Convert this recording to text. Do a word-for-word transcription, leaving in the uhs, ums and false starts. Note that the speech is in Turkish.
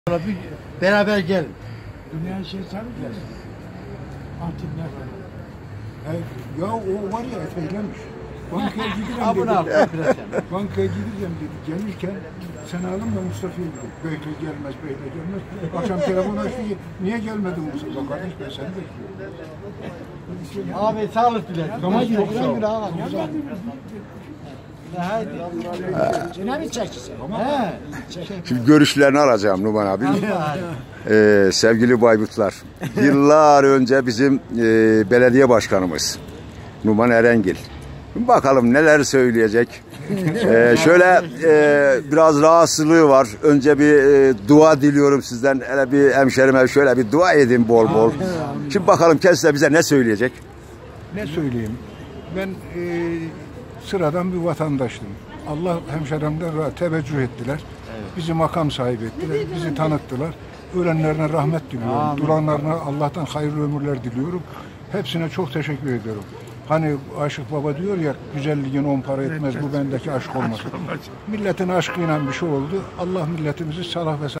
Bir beraber gel. Dünya şey saracağız. Antinler var. Ya o var ya efeylemiş. Bankaya gideceğim Abone al. dedi. Bankaya gideceğim dedi. Gelirken sen alın da Mustafa'ya gidelim. Böyle gelmez, böyle gelmez. Akşam telefon açtı. Niye gelmedin Mustafa kardeş? Ben seni bekliyorum. Abi sağlık dilerim. Tamam, çok güle sağ ol. güle abi. Haydi. Cenab-ı çekişe. He. Şimdi görüşlerini alacağım Numan abi. Ee, sevgili Bayburtlar, yıllar önce bizim e, belediye başkanımız Numan Erengil. Bakalım neler söyleyecek. Ee, şöyle e, biraz rahatsızlığı var. Önce bir e, dua diliyorum sizden. Hele bir hemşerime şöyle bir dua edin bol bol. Şimdi bakalım kendisi bize ne söyleyecek. Ne söyleyeyim? Ben e, sıradan bir vatandaştım. Allah hemşeremden teveccüh ettiler. Bizi makam sahibi ettiler. Bizi tanıttılar. Ölenlerine rahmet diliyorum. Amin. Duranlarına Allah'tan hayırlı ömürler diliyorum. Hepsine çok teşekkür ediyorum. Hani Aşık Baba diyor ya, güzelliğin on para etmez, bu bendeki aşk olmaz. Milletin aşkıyla bir şey oldu. Allah milletimizi salah ve